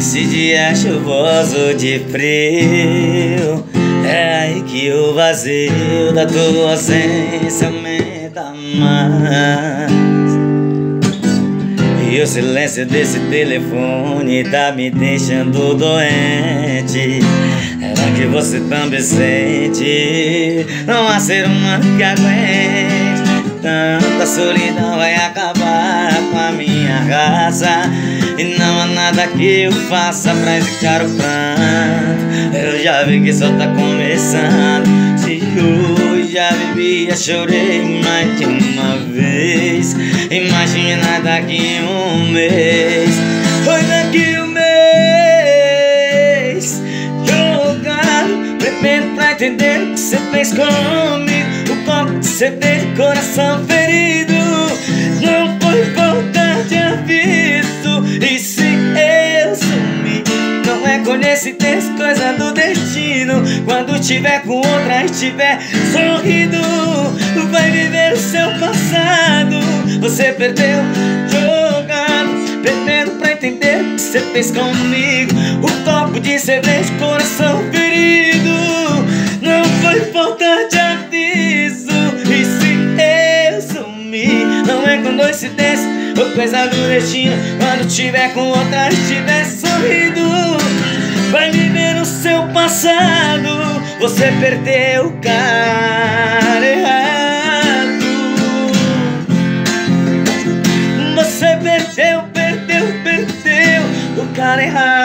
Esse dia chuvoso de frio, é aí que o vazio da tua ausência aumenta mais. E o silêncio desse telefone tá me deixando doente. Será que você também sente? Não há ser humano que aguente tanta solidão, vai acabar com a minha raça. E não há nada que eu faça pra explicar o pranto. Eu já vi que só tá começando. Se hoje já bebi, já chorei mais de uma vez. Imagina daqui um mês. Foi daqui um mês. Jogado, bebendo pra entender o que você fez comigo. O copo de cerveja, coração ferido. Não foi falta de aviso. E se eu sumir, não é coincidência, coisa do destino. Quando tiver com outra, estiver sorrindo, vai viver o seu passado. Você perdeu jogando, perdendo pra entender o que você fez comigo. O copo de cerveja, coração ferido. Não foi falta de aviso. E se eu sumir, não é coincidência ou coisa do destino. Quando tiver com outra, estiver sorrindo, vai viver o seu passado. Você perdeu o cara errado. Você perdeu o cara errado.